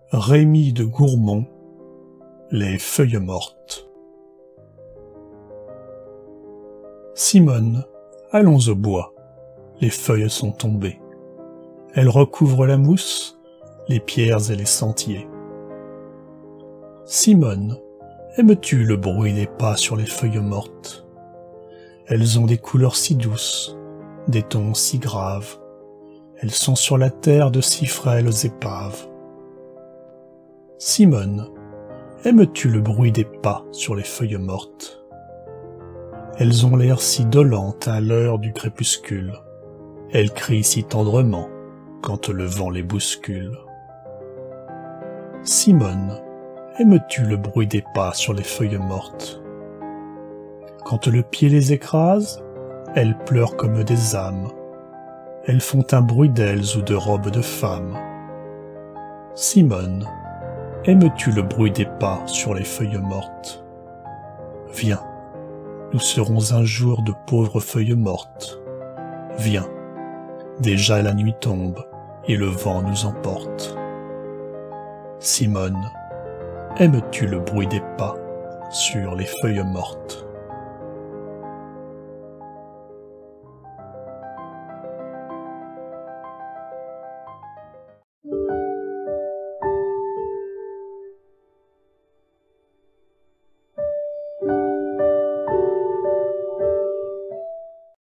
Rémy de Gourmont, Les feuilles mortes. Simone, allons au bois, les feuilles sont tombées. Elles recouvrent la mousse, les pierres et les sentiers. Simone, aimes-tu le bruit des pas sur les feuilles mortes? Elles ont des couleurs si douces, des tons si graves. Elles sont sur la terre de si frêles épaves. Simone, aimes-tu le bruit des pas sur les feuilles mortes? Elles ont l'air si dolentes à l'heure du crépuscule. Elles crient si tendrement quand le vent les bouscule. Simone, aimes-tu le bruit des pas sur les feuilles mortes? Quand le pied les écrase, elles pleurent comme des âmes. Elles font un bruit d'ailes ou de robes de femmes. Simone, aimes-tu le bruit des pas sur les feuilles mortes? Viens, nous serons un jour de pauvres feuilles mortes. Viens, déjà la nuit tombe et le vent nous emporte. Simone, aimes-tu le bruit des pas sur les feuilles mortes?